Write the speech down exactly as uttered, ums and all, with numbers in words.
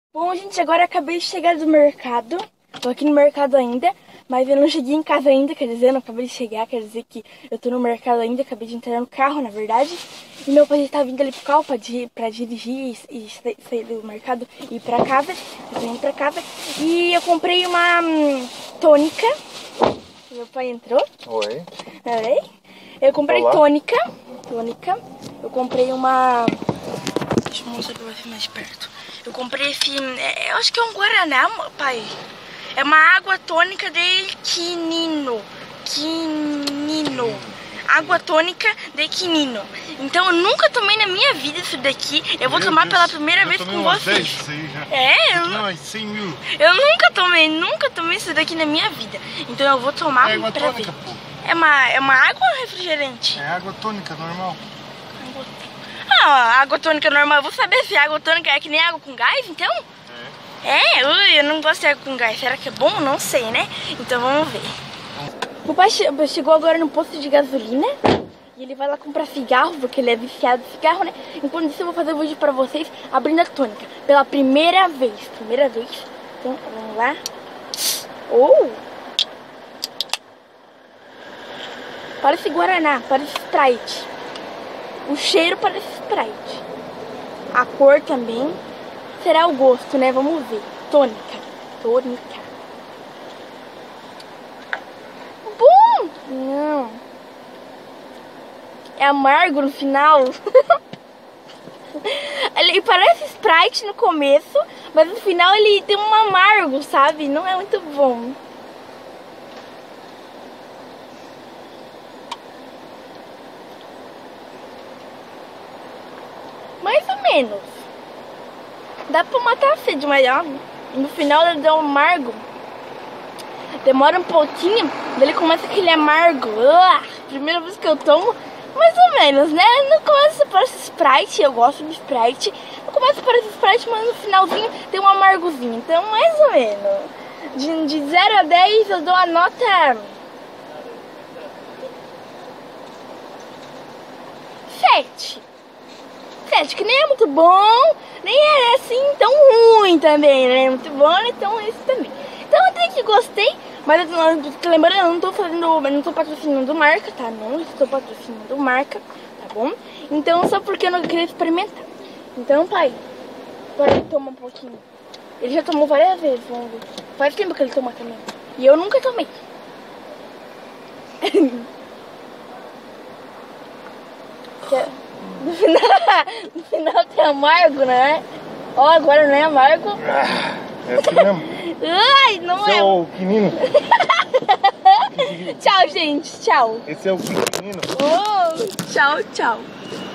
Bom, gente, agora eu acabei de chegar do mercado. Tô aqui no mercado ainda, mas eu não cheguei em casa ainda, quer dizer, eu não acabei de chegar, quer dizer que eu tô no mercado ainda, acabei de entrar no carro, na verdade. E meu pai tá vindo ali pro carro pra, di pra dirigir e sair do mercado e ir pra casa. Eu tô indo pra casa. E eu comprei uma hum, tônica. Meu pai entrou. Oi. Oi. Eu comprei Olá. tônica. Tônica. Eu comprei uma... Deixa eu mostrar pra vocês mais perto. Eu comprei esse... Eu acho que é um Guaraná, pai. É uma água tônica de quinino. Quinino. Água tônica de quinino. Então eu nunca tomei na minha vida isso daqui. Eu vou Meu tomar Deus, pela primeira vez com vocês. Isso aí já. É, eu, Não, cem mil. eu nunca tomei, nunca tomei isso daqui na minha vida. Então eu vou tomar É água pra tônica, ver. pô. É uma, é uma água ou refrigerante? É água tônica normal. Água... Ah, água tônica normal. Eu vou saber se água tônica é que nem água com gás, então? É, ui, eu não gosto de água com gás. Será que é bom? Não sei, né? Então vamos ver. O pai chegou agora no posto de gasolina. E ele vai lá comprar cigarro, porque ele é viciado em cigarro, né? Enquanto isso eu vou fazer um vídeo pra vocês abrindo a tônica. Pela primeira vez. Primeira vez. Então, vamos lá. Oh! Parece Guaraná, parece Sprite. O cheiro parece Sprite. A cor também. Será o gosto, né? Vamos ver. Tônica. Tônica. Bom! Não. É amargo no final. Ele parece Sprite no começo, mas no final ele tem um amargo, sabe? Não é muito bom. Mais ou menos. Dá pra matar a sede, mas ó, no final ele dá um amargo. Demora um pouquinho, daí ele começa aquele amargo. Uh, primeira vez que eu tomo, mais ou menos, né? No começo parece Sprite, eu gosto de Sprite. No começo parece Sprite, mas no finalzinho tem um amargozinho. Então, mais ou menos. De, de zero a dez eu dou a nota... sete. sete, que nem é muito bom, nem é assim tão ruim também, né? É muito bom, nem tão ruim também. Então até que gostei, mas eu não, lembrando, eu não tô fazendo, eu não tô patrocinando marca, tá? Não estou patrocinando marca, tá bom? Então só porque eu não queria experimentar. Então, pai, agora ele toma um pouquinho. Ele já tomou várias vezes, vamos ver. Faz tempo que ele toma também. E eu nunca tomei. No final, no final tem amargo, né? Ó, agora não é amargo. É assim mesmo. Ai, não Esse é. é o quinino. Tchau, gente. Tchau. Esse é o quinino. Oh, tchau, tchau.